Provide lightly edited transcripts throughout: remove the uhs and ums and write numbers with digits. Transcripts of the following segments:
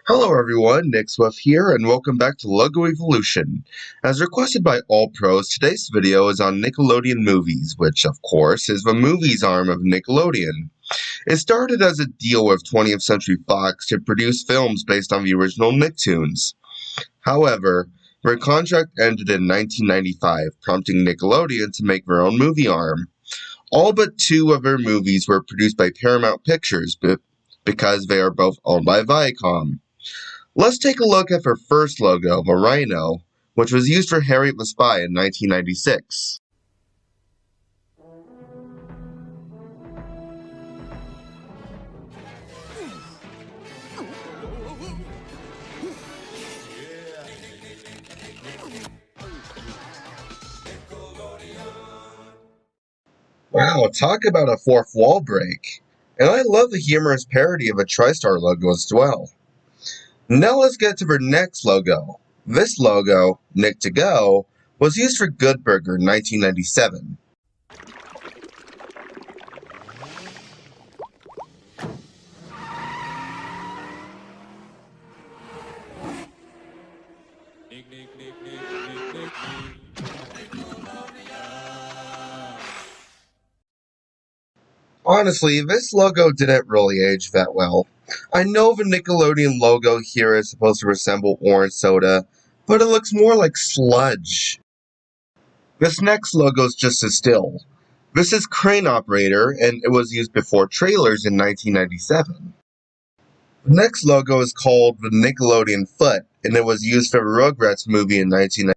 Hello everyone, NyxWuff here, and welcome back to Logo Evolution. As requested by all pros, today's video is on Nickelodeon movies, which of course is the movies arm of Nickelodeon. It started as a deal with 20th Century Fox to produce films based on the original Nicktoons. However, their contract ended in 1995, prompting Nickelodeon to make their own movie arm. All but two of their movies were produced by Paramount Pictures, because they are both owned by Viacom. Let's take a look at their first logo, the Rhino, which was used for Harriet the Spy in 1996. Wow, talk about a fourth wall break. And I love the humorous parody of a TriStar logo as well. Now let's get to their next logo. This logo, Nick to Go, was used for Good Burger in 1997. Honestly, this logo didn't really age that well. I know the Nickelodeon logo here is supposed to resemble orange soda, but it looks more like sludge. This next logo is just as still. This is Crane Operator, and it was used before trailers in 1997. The next logo is called the Nickelodeon Foot, and it was used for the Rugrats movie in 1990.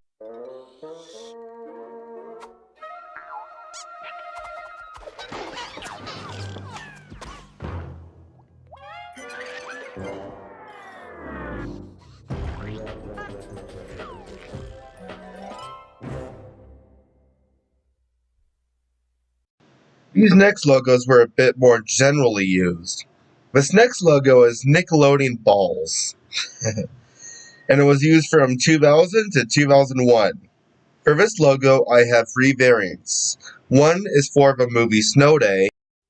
These next logos were a bit more generally used. This next logo is Nickelodeon Balls, and it was used from 2000 to 2001. For this logo, I have three variants. One is for the movie Snow Day.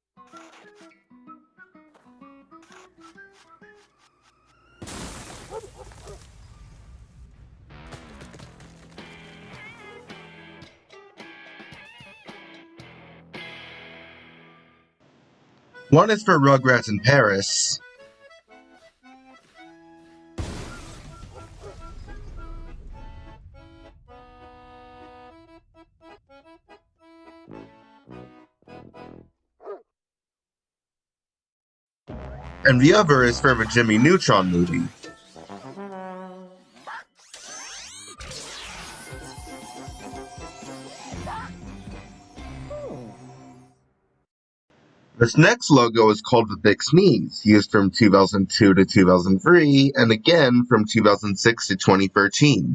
One is for Rugrats in Paris. And the other is for the Jimmy Neutron movie. This next logo is called the Big Sneeze, used from 2002 to 2003, and again from 2006 to 2013.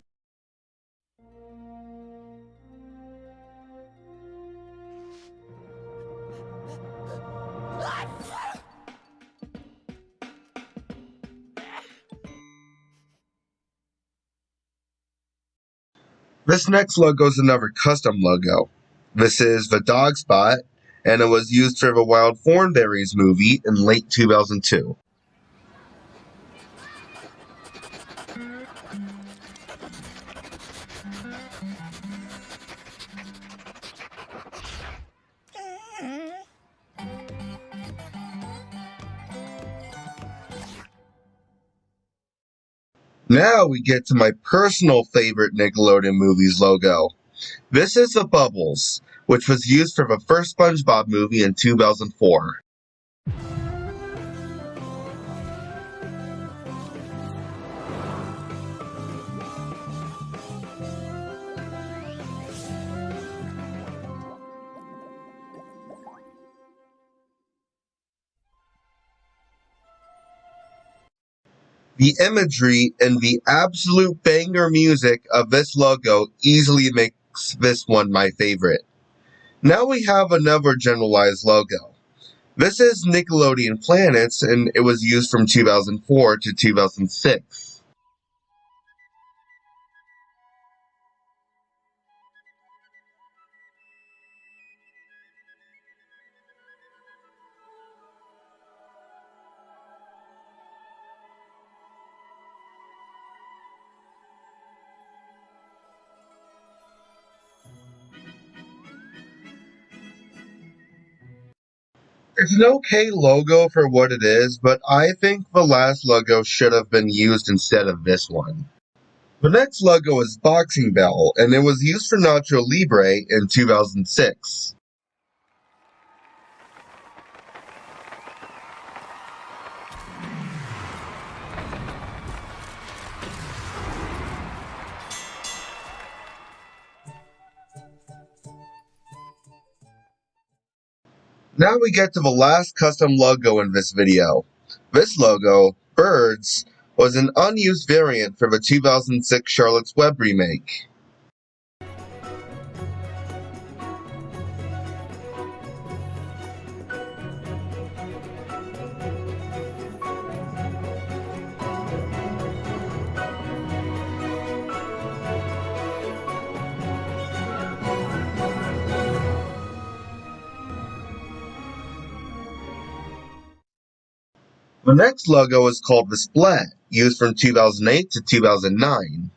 This next logo is another custom logo. This is the dog spot, and it was used for the Wild Thornberrys movie in late 2002. Now we get to my personal favorite Nickelodeon movies logo. This is the Bubbles, which was used for the first SpongeBob movie in 2004. The imagery and the absolute banger music of this logo easily makes this one my favorite. Now we have another generalized logo. This is Nickelodeon Planets, and it was used from 2004 to 2006. It's an okay logo for what it is, but I think the last logo should have been used instead of this one. The next logo is Boxing Bell, and it was used for Nacho Libre in 2006. Now we get to the last custom logo in this video. This logo, Birds, was an unused variant for the 2006 Charlotte's Web remake. The next logo is called the Splat, used from 2008 to 2009.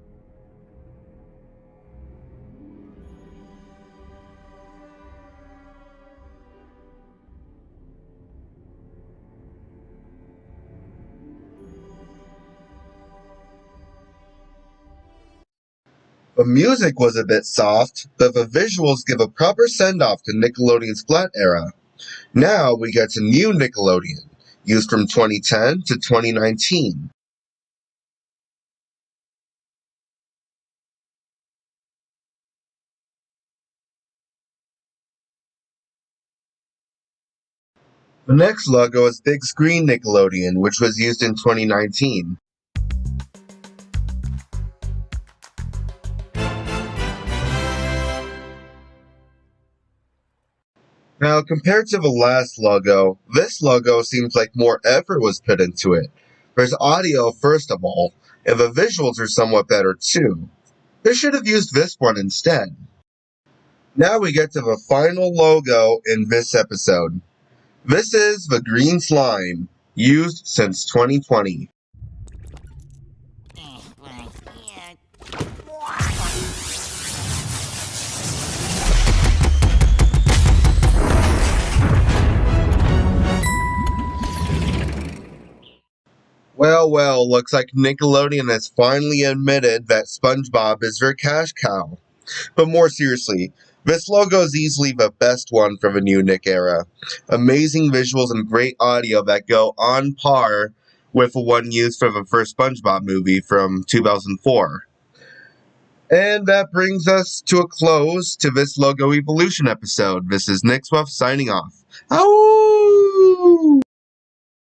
The music was a bit soft, but the visuals give a proper send-off to Nickelodeon's Splat era. Now we get to new Nickelodeon, used from 2010 to 2019. The next logo is Big Screen Nickelodeon, which was used in 2019. Now, compared to the last logo, this logo seems like more effort was put into it. There's audio, first of all, and the visuals are somewhat better too. They should have used this one instead. Now we get to the final logo in this episode. This is the green slime, used since 2020. Well, looks like Nickelodeon has finally admitted that SpongeBob is their cash cow. But more seriously, this logo is easily the best one for the new Nick era. Amazing visuals and great audio that go on par with the one used for the first SpongeBob movie from 2004. And that brings us to a close to this Logo Evolution episode. This is NyxWuff signing off. Ow!